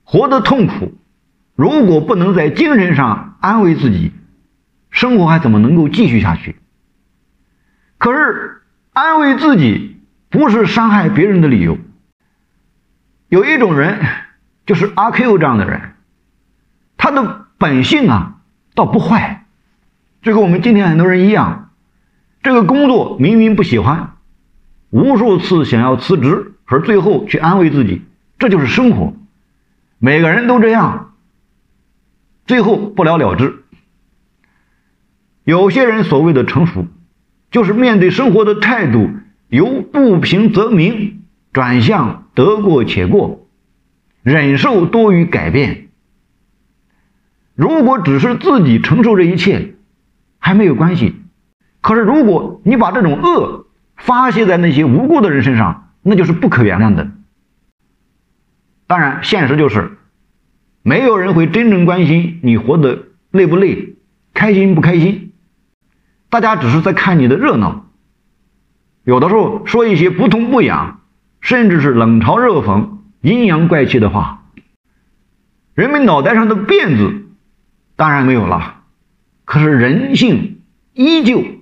活得痛苦，如果不能在精神上安慰自己，生活还怎么能够继续下去？可是安慰自己不是伤害别人的理由。有一种人，就是阿 Q 这样的人，他的本性倒不坏，就跟我们今天很多人一样，这个工作明明不喜欢，无数次想要辞职，而最后去安慰自己，这就是生活。每个人都这样，最后不了了之。有些人所谓的成熟，就是面对生活的态度由不平则鸣转向得过且过，忍受多于改变。如果只是自己承受这一切还没有关系，可是如果你把这种恶发泄在那些无辜的人身上，那就是不可原谅的。当然现实就是没有人会真正关心你活得累不累，开心不开心，大家只是在看你的热闹，有的时候说一些不痛不痒，甚至是冷嘲热讽、阴阳怪气的话。人们脑袋上的辫子当然没有了，可是人性依旧